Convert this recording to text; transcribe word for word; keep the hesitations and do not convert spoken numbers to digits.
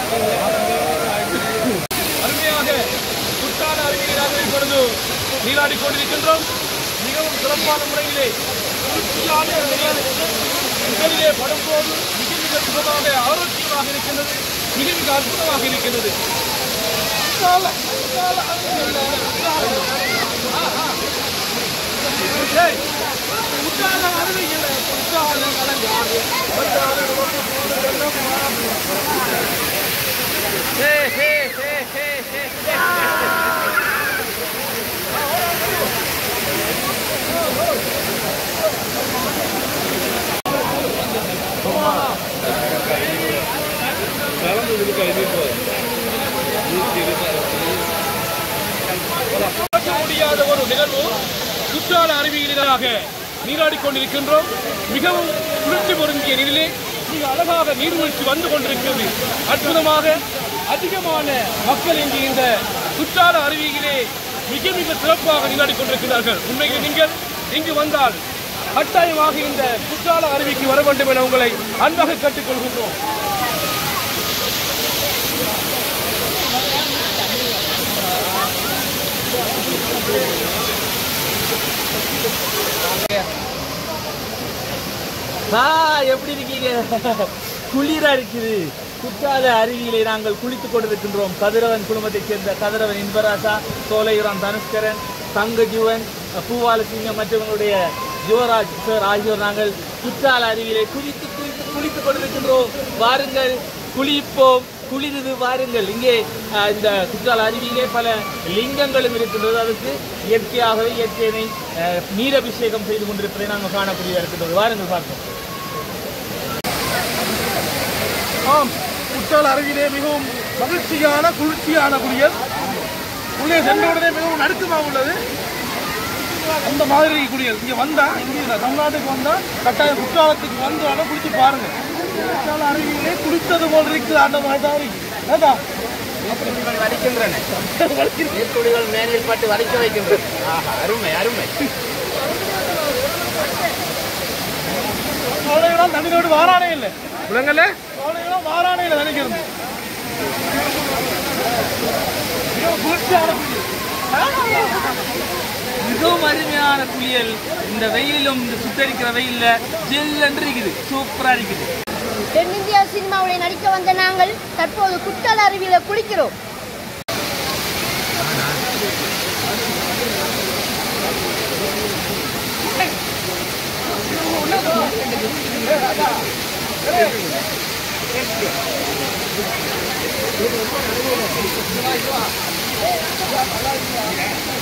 அருமையாக குற்றால அருவியை நாங்கள் இப்பொழுது நீராடி கொண்டிருக்கின்றோம். மிகவும் சிறப்பான முறையிலே உடலிலே படும்போது மிக மிக சுகமாக ஆரோக்கியமாக இருக்கின்றது. மிக மிக அற்புதமாக இருக்கின்றது. முடியாத ஒரு நிகழ்வு குற்றால அருவியிலாக நீராடிக் கொண்டிருக்கின்றோம். மிகவும் குளிர்ச்சி பொருந்திய நிலையிலே மிக அழகாக நீர்வீழ்ச்சி வந்து கொண்டிருக்கிறது. அற்புதமாக அதிகமான மக்கள் இங்கு இந்த குற்றால அருவியிலே மிக மிக சிறப்பாக நீராடிக் கொண்டிருக்கிறார்கள். உண்மையில் நீங்கள் இங்கு வந்தால் கட்டாயமாக இந்த குற்றால அருவிக்கு வர வேண்டும் என உங்களை அன்பாக கேட்டுக்கொள்கின்றோம். எப்படி இருக்கீங்க? குளிரா இருக்குது. குற்றால அருவியிலே நாங்கள் குளித்துக் கொண்டிருக்கின்றோம். கதிரவன் குடும்பத்தைச் சேர்ந்த கதிரவன் இன்பராசா, சோலையுரம் தனுஷ்கரன், தங்கஜுவன், பூவாலசிங்கம் மற்றவங்களுடைய யுவராஜ் சார் ஆகியோர் நாங்கள் குற்றால அருவியிலே குளித்து குளித்து குளித்துக் கொண்டிருக்கின்றோம். வாருங்கள், குளிப்போம், குளிர்ந்து வாருங்கள். இங்கே இந்த குற்றால அருவியிலே பல லிங்கங்களும் இருக்கின்றது. அதுக்கு இயற்கையாகவே இயற்கையினை நீரபிஷேகம் செய்து கொண்டிருப்பதை நாங்கள் காணக்கூடியதாக இருக்கின்றது. வாருங்கள் பார்ப்போம். ஆம், குற்றால அருவியிலே மிகவும் மகிழ்ச்சியான குளிர்ச்சியான குளியல். உள்ளே சென்றவுடனே மிகவும் நடுக்கமாக உள்ளது. அந்த மாதிரி குளியல் இங்கே வந்தா இங்கே தமிழ்நாட்டுக்கு வந்தா கட்டாயம் குற்றாலத்துக்கு வந்தாலும் குளிச்சு பாருங்க. குற்றால அருவியிலே குளித்தது போல் இருக்குது. அந்த மாதிரி தான் இருக்கு. வலிக்கின்றன நீர்த்துளிகள் மேலில் பட்டு வலிக்க வைக்கின்றன. அருமை அருமை. சோலையெல்லாம் தண்ணியோடு வாரானே இல்லை. விலங்கல்ல சோலையெல்லாம் வாரானே இல்லை நினைக்கிறது. மிகவும் அருமையான குளியல். இந்த வெயிலும் இந்த சுட்டரிக்கிற வெயில்ல ஜெல் என்று இருக்குது. சூப்பரா இருக்குது. தென்னிந்தியா சினிமாவில் நடிக்க வந்த நாங்கள் தற்போது குற்றால அருவியில குளிக்கிறோம். Hey!